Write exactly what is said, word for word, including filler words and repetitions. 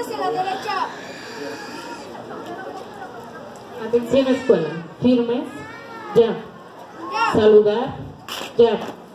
hacia la derecha. Atención escuela, firmes, ya. Ya. Saludar, ya.